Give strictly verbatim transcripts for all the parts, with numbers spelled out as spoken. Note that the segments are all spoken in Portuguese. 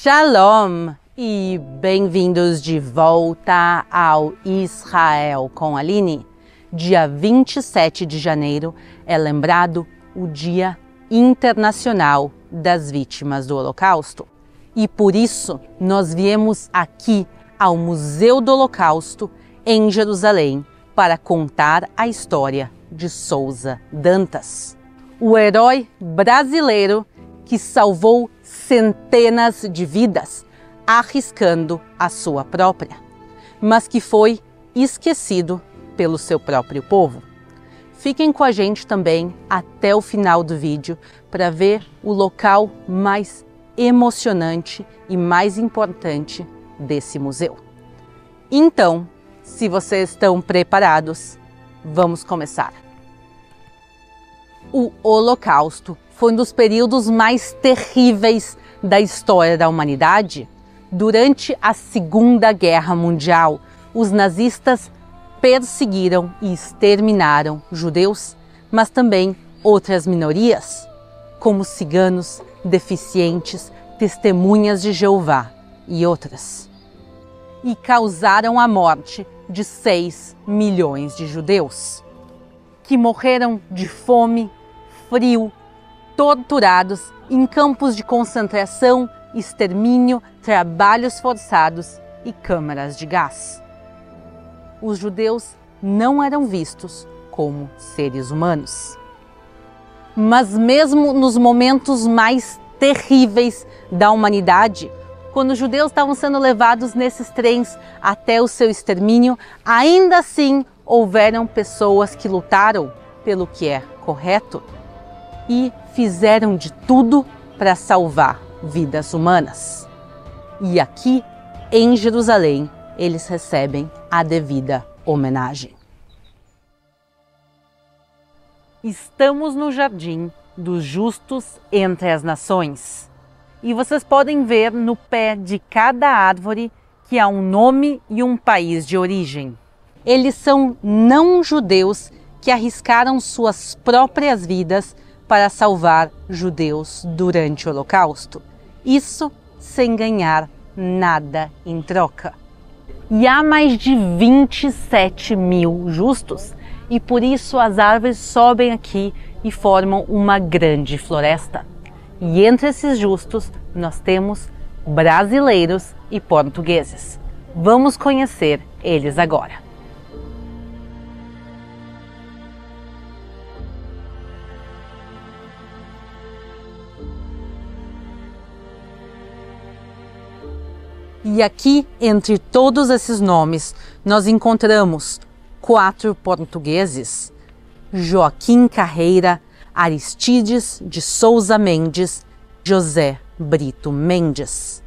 Shalom e bem-vindos de volta ao Israel com Aline. Dia vinte e sete de janeiro é lembrado o Dia Internacional das Vítimas do Holocausto. E por isso nós viemos aqui ao Museu do Holocausto em Jerusalém para contar a história de Souza Dantas, o herói brasileiro que salvou centenas de vidas, arriscando a sua própria, mas que foi esquecido pelo seu próprio povo. Fiquem com a gente também até o final do vídeo para ver o local mais emocionante e mais importante desse museu. Então, se vocês estão preparados, vamos começar. O Holocausto foi um dos períodos mais terríveis da história da humanidade. Durante a Segunda Guerra Mundial, os nazistas perseguiram e exterminaram judeus, mas também outras minorias, como ciganos, deficientes, testemunhas de Jeová e outras. E causaram a morte de seis milhões de judeus, que morreram de fome, frio, torturados em campos de concentração, extermínio, trabalhos forçados e câmaras de gás. Os judeus não eram vistos como seres humanos. Mas mesmo nos momentos mais terríveis da humanidade, quando os judeus estavam sendo levados nesses trens até o seu extermínio, ainda assim houveram pessoas que lutaram pelo que é correto e fizeram de tudo para salvar vidas humanas. E aqui, em Jerusalém, eles recebem a devida homenagem. Estamos no Jardim dos Justos entre as Nações. E vocês podem ver no pé de cada árvore que há um nome e um país de origem. Eles são não-judeus que arriscaram suas próprias vidas para salvar judeus durante o Holocausto. Isso sem ganhar nada em troca. E há mais de vinte e sete mil justos, e por isso as árvores sobem aqui e formam uma grande floresta. E entre esses justos nós temos brasileiros e portugueses. Vamos conhecer eles agora. E aqui, entre todos esses nomes, nós encontramos quatro portugueses: Joaquim Carreira, Aristides de Souza Mendes, José Brito Mendes,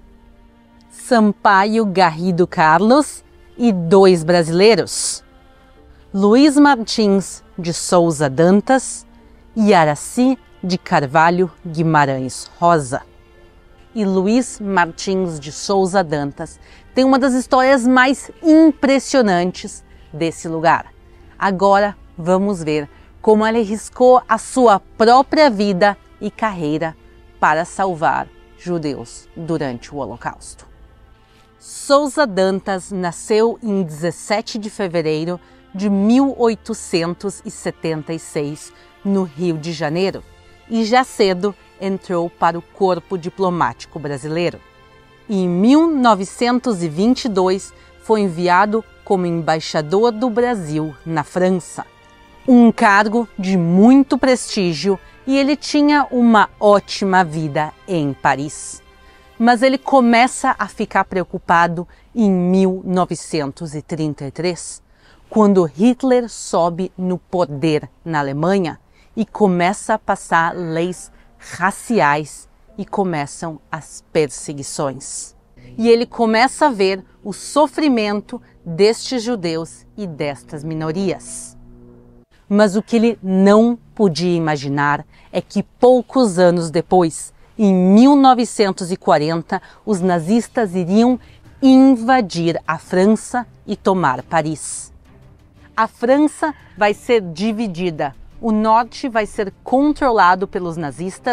Sampaio Garrido Carlos e dois brasileiros, Luiz Martins de Souza Dantas e Araci de Carvalho Guimarães Rosa. E Luiz Martins de Souza Dantas tem uma das histórias mais impressionantes desse lugar. Agora vamos ver como ele arriscou a sua própria vida e carreira para salvar judeus durante o Holocausto. Souza Dantas nasceu em dezessete de fevereiro de mil oitocentos e setenta e seis no Rio de Janeiro e já cedo entrou para o corpo diplomático brasileiro. Em mil novecentos e vinte e dois foi enviado como embaixador do Brasil na França, um cargo de muito prestígio, e ele tinha uma ótima vida em Paris. Mas ele começa a ficar preocupado em mil novecentos e trinta e três, quando Hitler sobe no poder na Alemanha e começa a passar leis raciais e começam as perseguições. E ele começa a ver o sofrimento destes judeus e destas minorias. Mas o que ele não podia imaginar é que poucos anos depois, em mil novecentos e quarenta, os nazistas iriam invadir a França e tomar Paris. A França vai ser dividida. O norte vai ser controlado pelos nazistas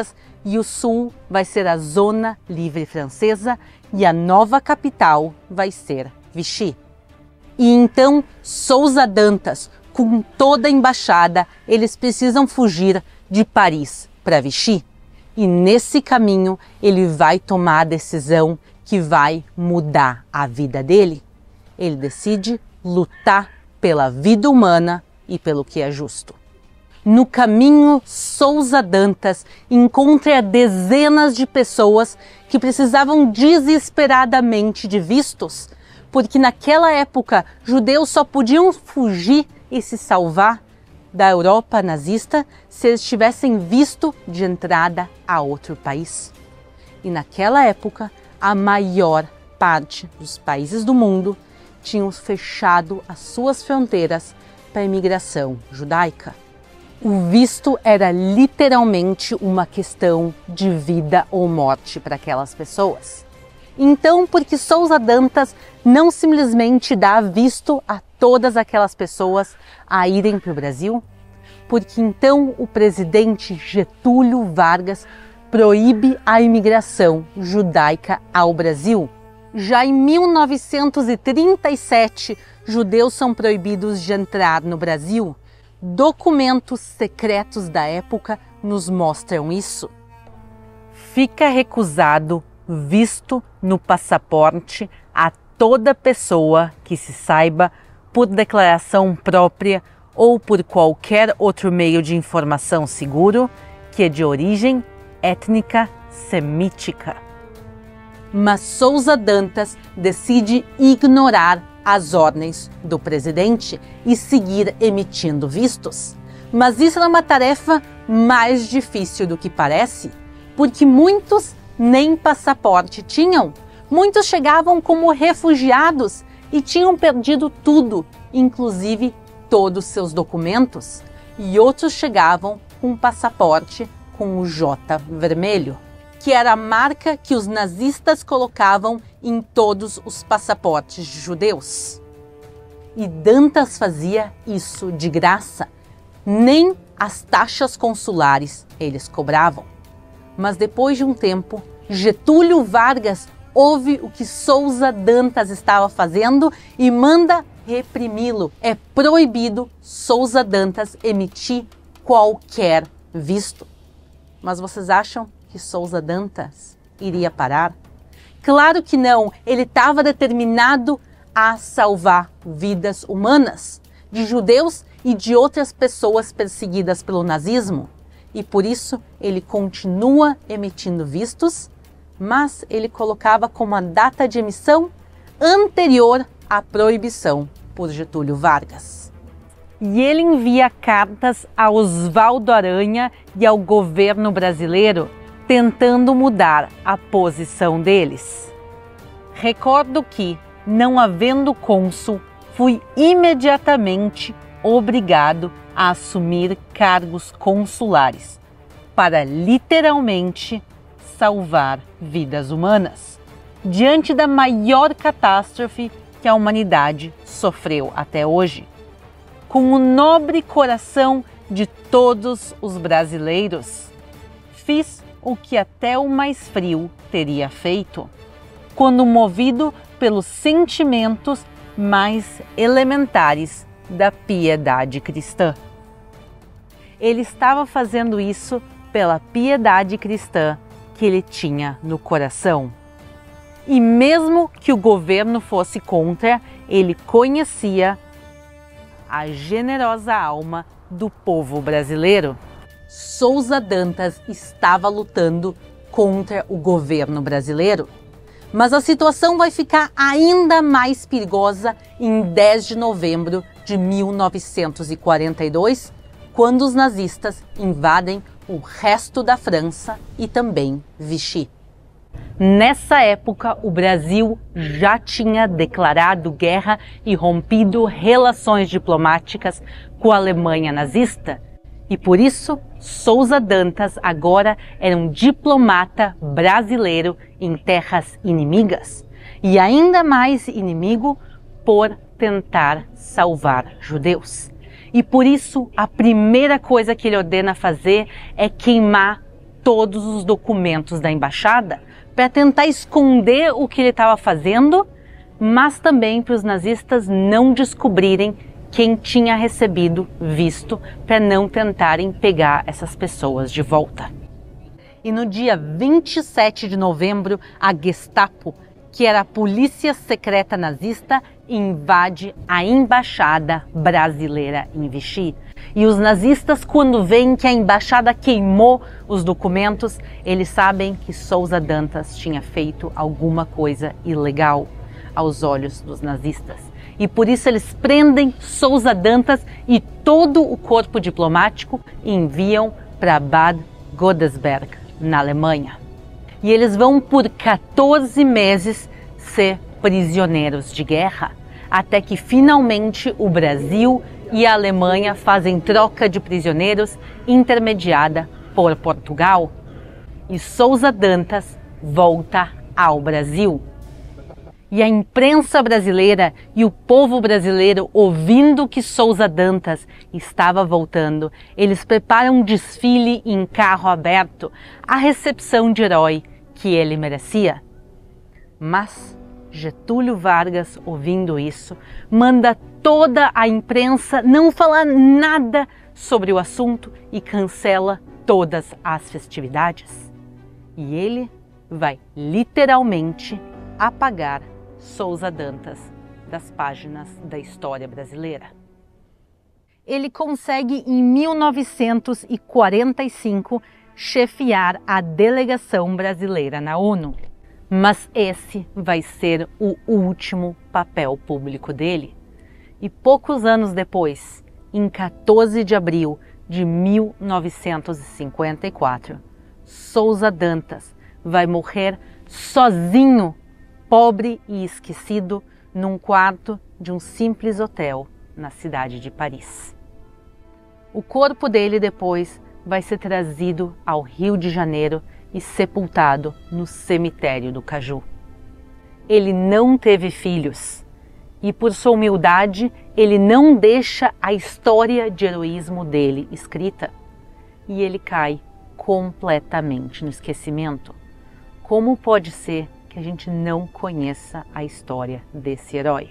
e o sul vai ser a Zona Livre Francesa e a nova capital vai ser Vichy. E então Sousa Dantas, com toda a embaixada, eles precisam fugir de Paris para Vichy. E nesse caminho ele vai tomar a decisão que vai mudar a vida dele. Ele decide lutar pela vida humana e pelo que é justo. No caminho, Sousa Dantas encontra dezenas de pessoas que precisavam desesperadamente de vistos, porque naquela época judeus só podiam fugir e se salvar da Europa nazista se eles tivessem visto de entrada a outro país. E naquela época, a maior parte dos países do mundo tinham fechado as suas fronteiras para a imigração judaica. O visto era literalmente uma questão de vida ou morte para aquelas pessoas. Então, por que Sousa Dantas não simplesmente dá visto a todas aquelas pessoas a irem para o Brasil? Porque então o presidente Getúlio Vargas proíbe a imigração judaica ao Brasil. Já em mil novecentos e trinta e sete, judeus são proibidos de entrar no Brasil. Documentos secretos da época nos mostram isso. Fica recusado visto no passaporte a toda pessoa que se saiba, por declaração própria ou por qualquer outro meio de informação seguro, que é de origem étnica semítica. Mas Sousa Dantas decide ignorar as ordens do presidente e seguir emitindo vistos. Mas isso é uma tarefa mais difícil do que parece, porque muitos nem passaporte tinham. Muitos chegavam como refugiados e tinham perdido tudo, inclusive todos seus documentos. E outros chegavam com um passaporte com o J vermelho, que era a marca que os nazistas colocavam em todos os passaportes de judeus. E Dantas fazia isso de graça. Nem as taxas consulares eles cobravam. Mas depois de um tempo, Getúlio Vargas ouve o que Sousa Dantas estava fazendo e manda reprimi-lo. É proibido Sousa Dantas emitir qualquer visto. Mas vocês acham que Sousa Dantas iria parar? Claro que não, ele estava determinado a salvar vidas humanas, de judeus e de outras pessoas perseguidas pelo nazismo. E por isso ele continua emitindo vistos, mas ele colocava como a data de emissão anterior à proibição por Getúlio Vargas. E ele envia cartas a Oswaldo Aranha e ao governo brasileiro, tentando mudar a posição deles. Recordo que, não havendo cônsul, fui imediatamente obrigado a assumir cargos consulares para literalmente salvar vidas humanas, diante da maior catástrofe que a humanidade sofreu até hoje. Com o nobre coração de todos os brasileiros, fiz o que até o mais frio teria feito, quando movido pelos sentimentos mais elementares da piedade cristã. Ele estava fazendo isso pela piedade cristã que ele tinha no coração. E mesmo que o governo fosse contra, ele conhecia a generosa alma do povo brasileiro. Sousa Dantas estava lutando contra o governo brasileiro. Mas a situação vai ficar ainda mais perigosa em dez de novembro de mil novecentos e quarenta e dois, quando os nazistas invadem o resto da França e também Vichy. Nessa época, o Brasil já tinha declarado guerra e rompido relações diplomáticas com a Alemanha nazista. E por isso, Sousa Dantas agora era um diplomata brasileiro em terras inimigas. E ainda mais inimigo por tentar salvar judeus. E por isso, a primeira coisa que ele ordena fazer é queimar todos os documentos da embaixada para tentar esconder o que ele estava fazendo, mas também para os nazistas não descobrirem quem tinha recebido visto, para não tentarem pegar essas pessoas de volta. E no dia vinte e sete de novembro, a Gestapo, que era a polícia secreta nazista, invade a embaixada brasileira em Vichy. E os nazistas, quando veem que a embaixada queimou os documentos, eles sabem que Souza Dantas tinha feito alguma coisa ilegal aos olhos dos nazistas. E por isso eles prendem Souza Dantas e todo o corpo diplomático e enviam para Bad Godesberg, na Alemanha. E eles vão por quatorze meses ser prisioneiros de guerra, até que finalmente o Brasil e a Alemanha fazem troca de prisioneiros intermediada por Portugal. E Souza Dantas volta ao Brasil. E a imprensa brasileira e o povo brasileiro, ouvindo que Souza Dantas estava voltando, eles preparam um desfile em carro aberto, a recepção de herói que ele merecia. Mas Getúlio Vargas, ouvindo isso, manda toda a imprensa não falar nada sobre o assunto e cancela todas as festividades. E ele vai literalmente apagar Souza Dantas das páginas da história brasileira. Ele consegue, em mil novecentos e quarenta e cinco, chefiar a delegação brasileira na ONU. Mas esse vai ser o último papel público dele. E poucos anos depois, em quatorze de abril de mil novecentos e cinquenta e quatro, Souza Dantas vai morrer sozinho, pobre e esquecido, num quarto de um simples hotel na cidade de Paris. O corpo dele depois vai ser trazido ao Rio de Janeiro e sepultado no cemitério do Caju. Ele não teve filhos e, por sua humildade, ele não deixa a história de heroísmo dele escrita. E ele cai completamente no esquecimento. Como pode ser que a gente não conheça a história desse herói?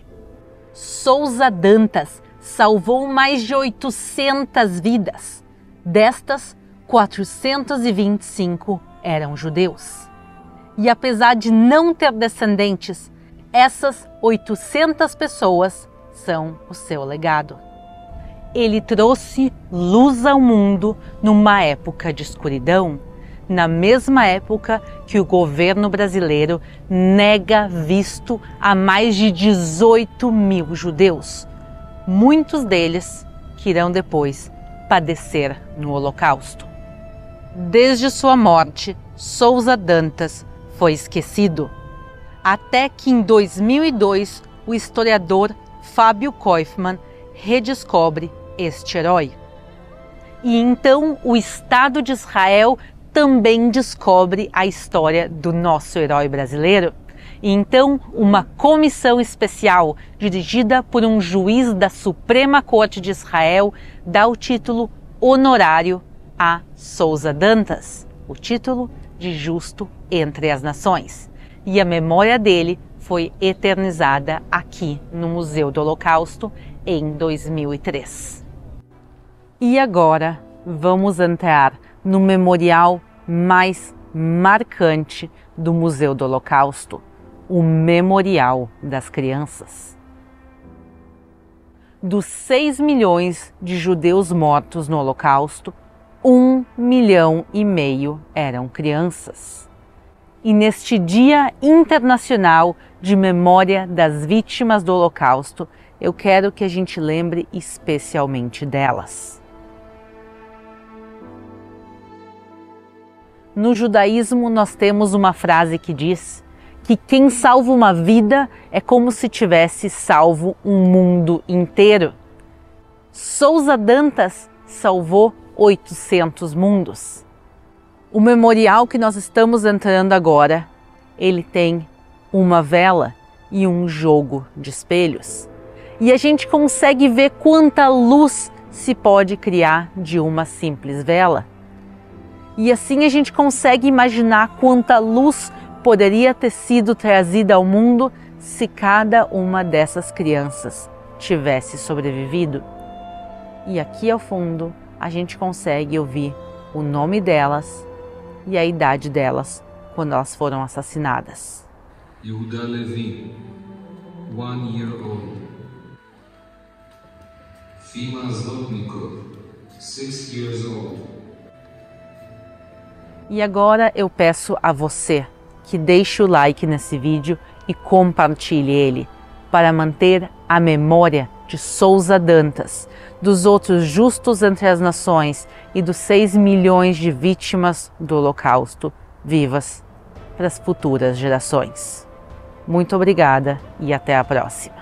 Souza Dantas salvou mais de oitocentas vidas. Destas, quatrocentos e vinte e cinco eram judeus. E apesar de não ter descendentes, essas oitocentas pessoas são o seu legado. Ele trouxe luz ao mundo numa época de escuridão, na mesma época que o governo brasileiro nega visto a mais de dezoito mil judeus, muitos deles que irão depois padecer no Holocausto. Desde sua morte, Souza Dantas foi esquecido, até que em dois mil e dois o historiador Fábio Koifman redescobre este herói. E então o Estado de Israel também descobre a história do nosso herói brasileiro. E então uma comissão especial, dirigida por um juiz da Suprema Corte de Israel, dá o título honorário a Souza Dantas, o título de justo entre as nações. E a memória dele foi eternizada aqui no Museu do Holocausto em dois mil e três. E agora vamos entrar no memorial mais marcante do Museu do Holocausto, o Memorial das Crianças. Dos seis milhões de judeus mortos no Holocausto, um milhão e meio eram crianças. E neste Dia Internacional de Memória das Vítimas do Holocausto, eu quero que a gente lembre especialmente delas. No judaísmo, nós temos uma frase que diz que quem salva uma vida é como se tivesse salvo um mundo inteiro. Souza Dantas salvou oitocentos mundos. O memorial que nós estamos entrando agora, ele tem uma vela e um jogo de espelhos. E a gente consegue ver quanta luz se pode criar de uma simples vela. E assim a gente consegue imaginar quanta luz poderia ter sido trazida ao mundo se cada uma dessas crianças tivesse sobrevivido. E aqui ao fundo a gente consegue ouvir o nome delas e a idade delas quando elas foram assassinadas. Yehuda Levin, one year old. Fima Zlotnikov, six years old. E agora eu peço a você que deixe o like nesse vídeo e compartilhe ele para manter a memória de Souza Dantas, dos outros justos entre as nações e dos seis milhões de vítimas do Holocausto vivas para as futuras gerações. Muito obrigada e até a próxima.